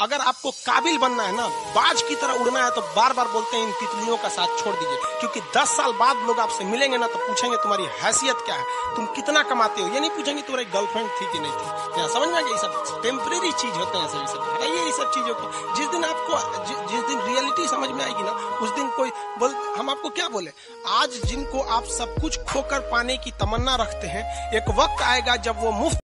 अगर आपको काबिल बनना है ना, बाज की तरह उड़ना है, तो बार बार बोलते हैं इन तितलियों का साथ छोड़ दीजिए, क्योंकि 10 साल बाद लोग आपसे मिलेंगे ना तो पूछेंगे तुम्हारी हैसियत क्या है, तुम कितना कमाते हो। ये नहीं पूछेंगे तुम्हारी गर्लफ्रेंड थी कि नहीं थी। क्या समझ में आ गया? ये सब टेम्परेरी चीज होते हैं सभी सब। हटाइए ये सब चीजों को। जिस दिन आपको जिस दिन रियलिटी समझ में आएगी ना, उस दिन कोई बोल, हम आपको क्या बोले, आज जिनको आप सब कुछ खोकर पाने की तमन्ना रखते हैं, एक वक्त आएगा जब वो मुफ्त